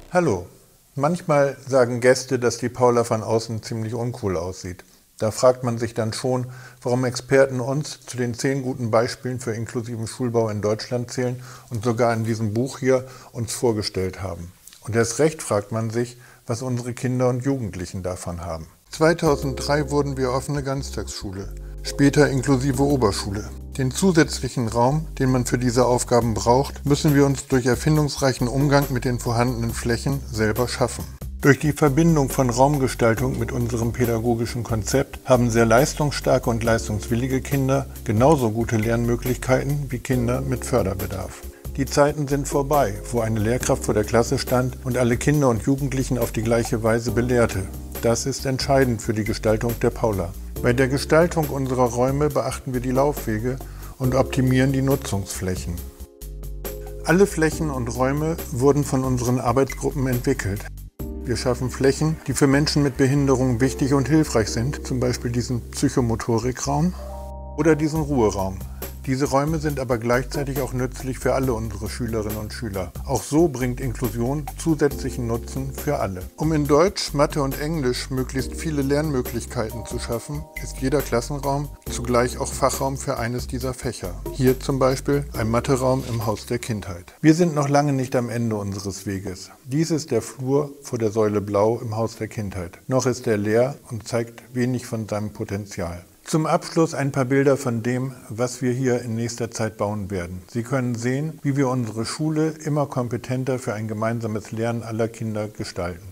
Hallo. Manchmal sagen Gäste, dass die Paula von außen ziemlich uncool aussieht. Da fragt man sich dann schon, warum Experten uns zu den 10 guten Beispielen für inklusiven Schulbau in Deutschland zählen und sogar in diesem Buch hier uns vorgestellt haben. Und erst recht fragt man sich, was unsere Kinder und Jugendlichen davon haben. 2003 wurden wir offene Ganztagsschule, später inklusive Oberschule. Den zusätzlichen Raum, den man für diese Aufgaben braucht, müssen wir uns durch erfindungsreichen Umgang mit den vorhandenen Flächen selber schaffen. Durch die Verbindung von Raumgestaltung mit unserem pädagogischen Konzept haben sehr leistungsstarke und leistungswillige Kinder genauso gute Lernmöglichkeiten wie Kinder mit Förderbedarf. Die Zeiten sind vorbei, wo eine Lehrkraft vor der Klasse stand und alle Kinder und Jugendlichen auf die gleiche Weise belehrte. Das ist entscheidend für die Gestaltung der Paula. Bei der Gestaltung unserer Räume beachten wir die Laufwege und optimieren die Nutzungsflächen. Alle Flächen und Räume wurden von unseren Arbeitsgruppen entwickelt. Wir schaffen Flächen, die für Menschen mit Behinderung wichtig und hilfreich sind, zum Beispiel diesen Psychomotorikraum oder diesen Ruheraum. Diese Räume sind aber gleichzeitig auch nützlich für alle unsere Schülerinnen und Schüler. Auch so bringt Inklusion zusätzlichen Nutzen für alle. Um in Deutsch, Mathe und Englisch möglichst viele Lernmöglichkeiten zu schaffen, ist jeder Klassenraum zugleich auch Fachraum für eines dieser Fächer. Hier zum Beispiel ein Matheraum im Haus der Kindheit. Wir sind noch lange nicht am Ende unseres Weges. Dies ist der Flur vor der Säule Blau im Haus der Kindheit. Noch ist er leer und zeigt wenig von seinem Potenzial. Zum Abschluss ein paar Bilder von dem, was wir hier in nächster Zeit bauen werden. Sie können sehen, wie wir unsere Schule immer kompetenter für ein gemeinsames Lernen aller Kinder gestalten.